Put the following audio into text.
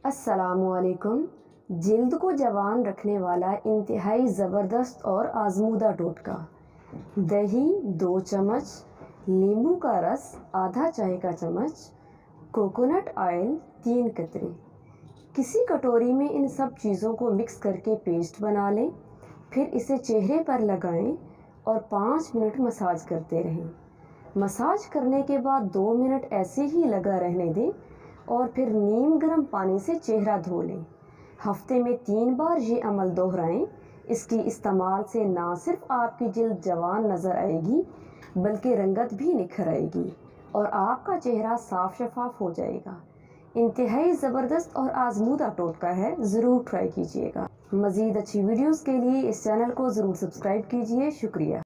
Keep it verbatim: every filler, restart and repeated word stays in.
अस्सलामुअलैकुम। जिल्द को जवान रखने वाला इंतहाई ज़बरदस्त और आजमूदा टोटका। दही दो चम्मच, नींबू का रस आधा चाय का चम्मच, कोकोनट ऑयल तीन कतरे। किसी कटोरी में इन सब चीज़ों को मिक्स करके पेस्ट बना लें। फिर इसे चेहरे पर लगाएं और पाँच मिनट मसाज करते रहें। मसाज करने के बाद दो मिनट ऐसे ही लगा रहने दें और फिर नीम गर्म पानी से चेहरा धो लें। हफ्ते में तीन बार ये अमल दोहराएं। इसकी इस्तेमाल से ना सिर्फ आपकी जिल्द जवान नज़र आएगी बल्कि रंगत भी निखर आएगी और आपका चेहरा साफ शफाफ हो जाएगा। इंतहाई ज़बरदस्त और आजमूदा टोटका है, ज़रूर ट्राई कीजिएगा। मज़ीद अच्छी वीडियोस के लिए इस चैनल को ज़रूर सब्सक्राइब कीजिए। शुक्रिया।